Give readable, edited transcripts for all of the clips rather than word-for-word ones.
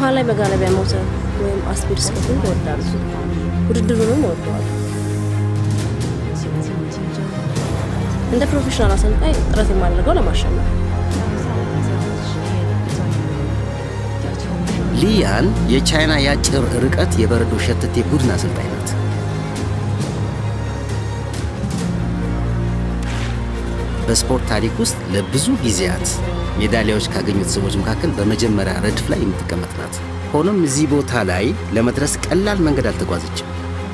ውሃ ላይ በጋለቢያ ሞተር ወይም አስፒድ ስኬቲንግ ይወዳሉ። ውድድሩንም ይወዳሉ። እንደ ፕሮፌሽናል አሰልጣኝ ጥረት የማደርገው ለማሸነፍ። ሊያን የቻይና ያጭር ርቀት የበረዶ ሸተቴ ቡድን አሰልጣኝ ናት። በስፖርት ታሪክ ውስጥ ለብዙ ጊዜያት ሜዳሊያዎች ካገኙት ሰዎች መካከል በመጀመሪያ ረድፍ ላይ የምትቀመጥ ናት። ሆኖም እዚህ ቦታ ላይ ለመድረስ ቀላል መንገድ አልተጓዘችም።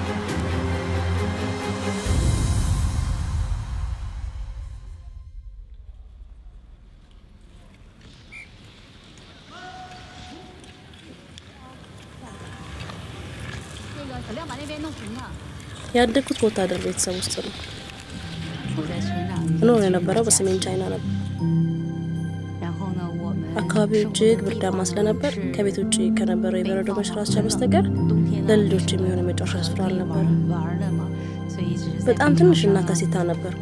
ያደግኩት ወታደር ቤተሰብ ውስጥ ነው። እኖር የነበረው በሰሜን ቻይና ነበር። አካባቢው እጅግ ብርዳማ ስለነበር ከቤት ውጭ ከነበረው የበረዶ መሽራቻ በስተቀር ለልጆች የሚሆን መጫወቻ ስፍራ አልነበረም። በጣም ትንሽና ከሴታ ነበርኩ።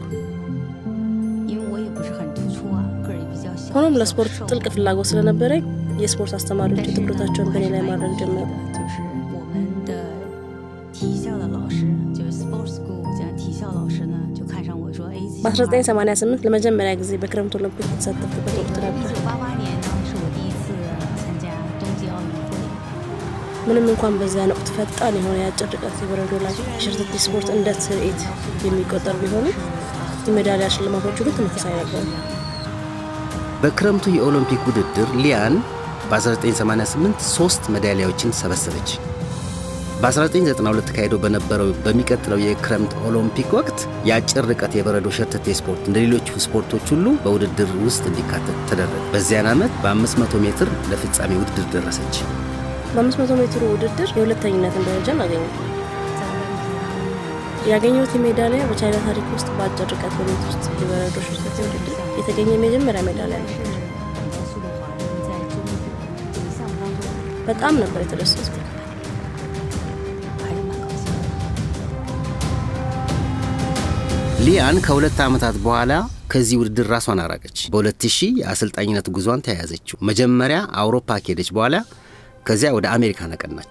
ሆኖም ለስፖርት ጥልቅ ፍላጎት ስለነበረኝ የስፖርት አስተማሪዎች ትኩረታቸውን በእኔ ላይ ማድረግ ጀመሩ። በ1988 ለመጀመሪያ ጊዜ በክረምት ኦሎምፒክ ተሳተፍኩበት ወቅት ነበር። ምንም እንኳን በዚያ ወቅት ፈጣን የሆነ የአጭር ርቀት የበረዶ ላይ ሸርተቴ ስፖርት እንደ ትርኢት የሚቆጠር ቢሆንም የሜዳሊያ ሽልማቶቹ ግን ተመሳሳይ ነበሩ። በክረምቱ የኦሎምፒክ ውድድር ሊያን በ1988 3 ሜዳሊያዎችን ሰበሰበች። በ1992 ተካሂዶ በነበረው በሚቀጥለው የክረምት ኦሎምፒክ ወቅት የአጭር ርቀት የበረዶ ሸርተቴ ስፖርት እንደሌሎች ስፖርቶች ሁሉ በውድድር ውስጥ እንዲካተት ተደረገ። በዚያን ዓመት በ500 ሜትር ለፍጻሜ ውድድር ደረሰች። በ500 ሜትር ውድድር የሁለተኝነትን ደረጃ አገኘሁ። ያገኘሁት ሜዳሊያ በቻይና ታሪክ ውስጥ በአጭር ርቀት በቤት ውስጥ የበረዶ ሸርተቴ ውድድር የተገኘ የመጀመሪያ ሜዳሊያ ነው። በጣም ነበር የተደሰትኩት። ሊያን ከ2 ዓመታት በኋላ ከዚህ ውድድር ራሷን አራቀች። በ2000 የአሰልጣኝነት ጉዟን ተያያዘችው። መጀመሪያ አውሮፓ ከሄደች በኋላ ከዚያ ወደ አሜሪካ ነቀናች።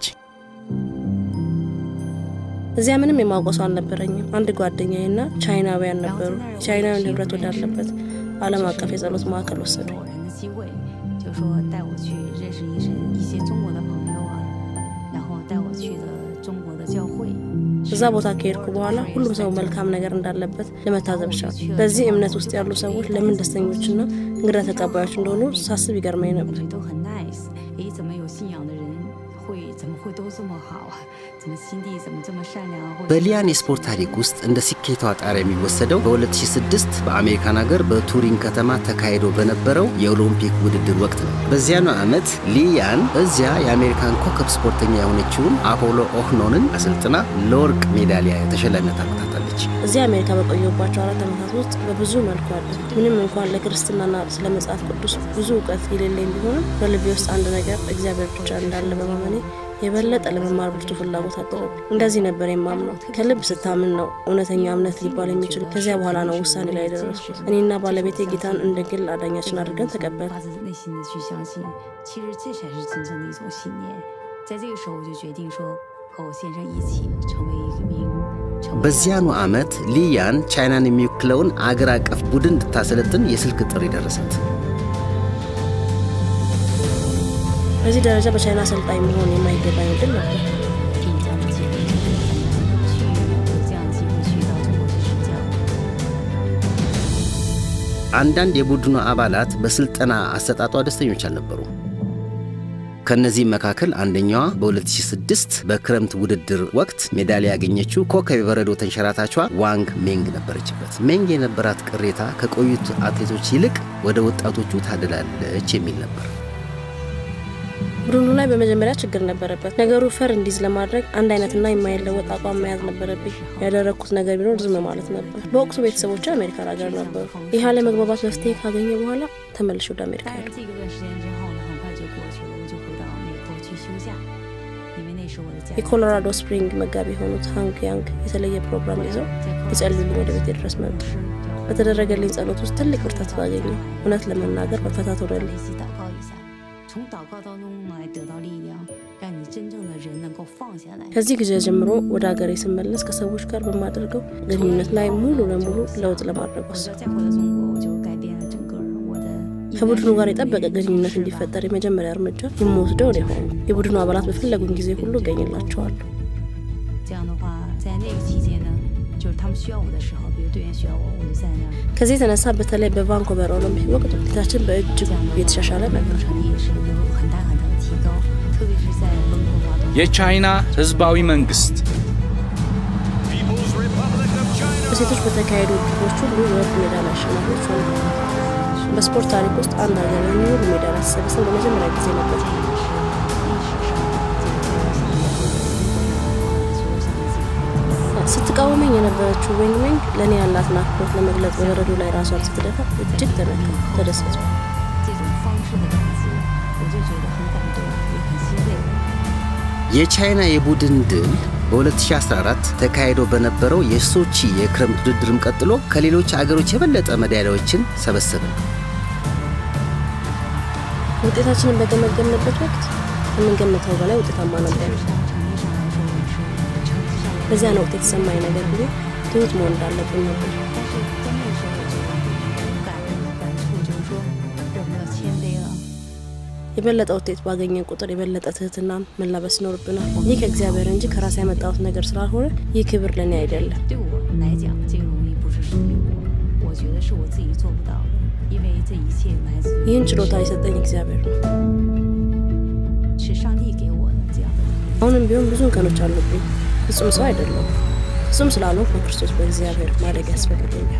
እዚያ ምንም የማውቀው ሰው አልነበረኝም። አንድ ጓደኛዬና ቻይናውያን ነበሩ። ቻይናውያን ህብረት ወዳለበት ዓለም አቀፍ የጸሎት ማዕከል ወሰዱኝ። እዛ ቦታ ከሄድኩ በኋላ ሁሉም ሰው መልካም ነገር እንዳለበት ለመታዘብ ቻልኩ። በዚህ እምነት ውስጥ ያሉ ሰዎች ለምን ደስተኞችና እንግዳ ተቀባዮች እንደሆኑ ሳስብ ይገርመኝ ነበር። በሊያን የስፖርት ታሪክ ውስጥ እንደ ስኬቷ ጣሪያ የሚወሰደው በ2006 በአሜሪካን ሀገር በቱሪን ከተማ ተካሂዶ በነበረው የኦሎምፒክ ውድድር ወቅት ነው። በዚያኑ ዓመት ሊያን እዚያ የአሜሪካን ኮከብ ስፖርተኛ የሆነችውን አፖሎ ኦህኖንን አሰልጥና ለወርቅ ሜዳሊያ ተሸላሚነት አበርክታለች። እዚያ አሜሪካ በቆየሁባቸው 4 ዓመታት ውስጥ በብዙ መልኩ አለ። ምንም እንኳን ለክርስትናና ስለ መጽሐፍ ቅዱስ ብዙ ዕውቀት የሌለኝ ቢሆንም በልቤ ውስጥ አንድ ነገር እግዚአብሔር ብቻ እንዳለ በማመኔ የበለጠ ለመማር ብርቱ ፍላጎት አደረብኝ። እንደዚህ ነበር የማምነው። ከልብ ስታምን ነው እውነተኛ እምነት ሊባል የሚችል። ከዚያ በኋላ ነው ውሳኔ ላይ ደረስኩት። እኔና ባለቤቴ ጌታን እንደ ግል አዳኛችን አድርገን ተቀበልን። በዚያኑ ዓመት ሊያን ቻይናን የሚወክለውን አገር አቀፍ ቡድን እንድታሰለጥን የስልክ ጥሪ ደረሰት። በዚህ ደረጃ በቻይና አሰልጣኝ መሆን የማይገባኝ ድል ነበር። አንዳንድ የቡድኑ አባላት በስልጠና አሰጣጧ ደስተኞች አልነበሩም። ከነዚህ መካከል አንደኛዋ በ2006 በክረምት ውድድር ወቅት ሜዳሊያ ያገኘችው ኮከብ የበረዶ ተንሸራታቿ ዋንግ ሜንግ ነበረችበት። ሜንግ የነበራት ቅሬታ ከቆዩት አትሌቶች ይልቅ ወደ ወጣቶቹ ታደላለች የሚል ነበር። ቡድኑ ላይ በመጀመሪያ ችግር ነበረበት። ነገሩ ፈር እንዲዝ ለማድረግ አንድ አይነትና የማይለወጥ አቋም መያዝ ነበረብኝ። ያደረኩት ነገር ቢኖር ዝም ማለት ነበር። በወቅቱ ቤተሰቦቼ አሜሪካ ሀገር ነበሩ። ይህ አለመግባባት መፍትሄ ካገኘ በኋላ ተመልሼ ወደ አሜሪካ ሄድኩ። የኮሎራዶ ስፕሪንግ መጋቢ የሆኑት ሃንክ ያንግ የተለየ ፕሮግራም ይዘው ይጸልዩልኝ ወደ ቤቴ ድረስ መጡ። በተደረገልኝ ጸሎት ውስጥ ትልቅ ብርታት አገኘሁ። እውነት ለመናገር መፈታት ሆነልኝ። ከዚህ ጊዜ ጀምሮ ወደ ሀገሬ ስመለስ ከሰዎች ጋር በማድረገው ግንኙነት ላይ ሙሉ ለሙሉ ለውጥ ለማድረግ ወሰንኩ። ከቡድኑ ጋር የጠበቀ ግንኙነት እንዲፈጠር የመጀመሪያ እርምጃ የምወስደው ነው ሆኖ የቡድኑ አባላት በፈለጉን ጊዜ ሁሉ ገኝላቸዋል። ከዚህ ተነሳ በተለይ በቫንኮቨር ኦሎምፒክ ወቅት ውጤታችን በእጅጉ የተሻሻለ ነበር። የቻይና ህዝባዊ መንግስት በሴቶች በተካሄዱ ውድድሮች ሁሉ የወርቅ ሜዳሊያ አሸናፊዎች ሆኑ። በስፖርት ታሪክ ውስጥ አንድ ሀገር የሚውል ሜዳሊያ ሲሰበስብ ለመጀመሪያ ጊዜ ነበር። ስትቃወመኝ የነበረችው ዌንግ ለእኔ ያላት ናፍቆት ለመግለጽ በበረዶ ላይ ራሷን ስትደፋ እጅግ ተደሰትኩ። የቻይና የቡድን ድል በ2014 ተካሂዶ በነበረው የሶቺ የክረምት ውድድርም ቀጥሎ ከሌሎች አገሮች የበለጠ ሜዳሊያዎችን ሰበሰበ። ውጤታችንን በገመገምንበት ወቅት ከምንገምተው በላይ ውጤታማ ነበር። በዚያ ነው ውጤት የተሰማኝ ነገር ቢሆን ትሁት መሆን እንዳለብን ነበር። የበለጠ ውጤት ባገኘን ቁጥር የበለጠ ትህትናን መላበስ ይኖርብናል። ይህ ከእግዚአብሔር እንጂ ከራስ ያመጣሁት ነገር ስላልሆነ ይህ ክብር ለእኔ አይደለም። ይህን ችሎታ የሰጠኝ እግዚአብሔር ነው። አሁንም ቢሆን ብዙ እንከኖች አሉብኝ። ፍጹም ሰው አይደለም። ፍጹም ስላልሆንኩ በክርስቶስ በእግዚአብሔር ማደግ ያስፈልገኛል።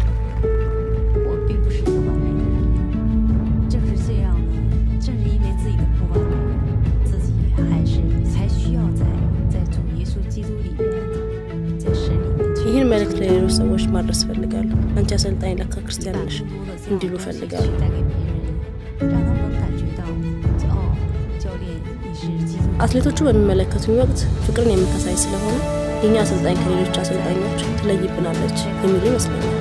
ይህን መልእክት ለሌሎች ሰዎች ማድረስ ፈልጋለሁ። አንቺ አሰልጣኝ ለካ ክርስቲያን ነሽ እንዲሉ ፈልጋለሁ። አትሌቶቹ በሚመለከቱኝ ወቅት ፍቅርን የምታሳይ ስለሆነ የኛ አሰልጣኝ ከሌሎች አሰልጣኞች ትለይብናለች የሚሉ ይመስለኛል።